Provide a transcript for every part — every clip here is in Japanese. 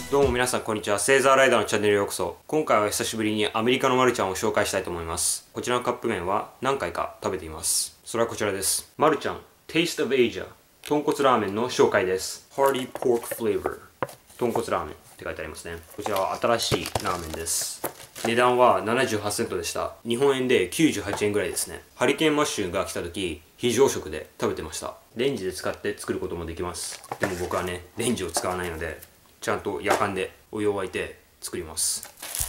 どうも皆さんこんにちは。セーザーライダーのチャンネルへようこそ。今回は久しぶりにアメリカのマルちゃんを紹介したいと思います。こちらのカップ麺は何回か食べています。それはこちらです。マルちゃん Taste of Asia 豚骨ラーメンの紹介です。 Hearty Pork Flavor 豚骨ラーメンって書いてありますね。こちらは新しいラーメンです。値段は78セントでした。日本円で98円ぐらいですね。ハリケーンマッシュが来た時非常食で食べてました。レンジで使って作ることもできます。でも僕はねレンジを使わないのでちゃんとやかんでお湯を沸いて作ります。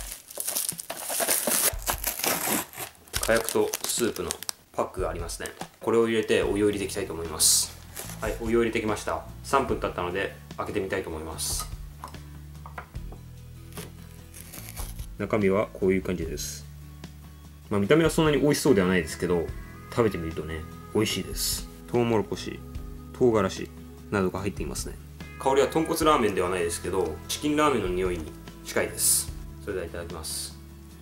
火薬とスープのパックがありますね。これを入れてお湯を入れていきたいと思います。はい、お湯を入れてきました。3分経ったので開けてみたいと思います。中身はこういう感じです。見た目はそんなに美味しそうではないですけど、食べてみるとね美味しいです。トウモロコシ、唐辛子などが入っていますね。香りは豚骨ラーメンではないですけど、チキンラーメンの匂いに近いです。それではいただきます。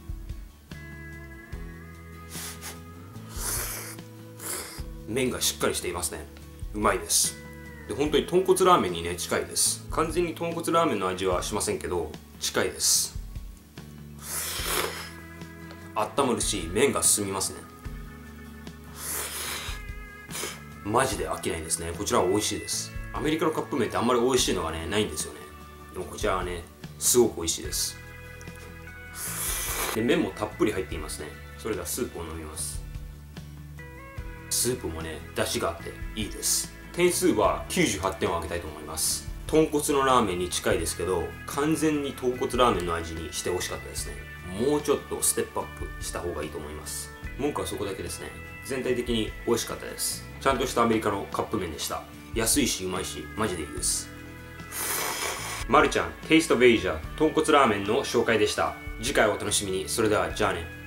麺がしっかりしていますね。うまいです。で、本当に豚骨ラーメンにね近いです。完全に豚骨ラーメンの味はしませんけど近いです。温まるし麺が進みますね。マジで飽きないですね。こちらは美味しいです。アメリカのカップ麺ってあんまり美味しいのがねないんですよね。でもこちらはねすごく美味しいです。で、麺もたっぷり入っていますね。それではスープを飲みます。スープもね出汁があっていいです。点数は98点をあげたいと思います。豚骨のラーメンに近いですけど、完全に豚骨ラーメンの味にしてほしかったですね。もうちょっとステップアップした方がいいと思います。文句はそこだけですね。全体的に美味しかったです。ちゃんとしたアメリカのカップ麺でした。安いしうまいしマジでいいです。マルちゃん Taste of Asia 豚骨ラーメンの紹介でした。次回お楽しみに。それではじゃあね。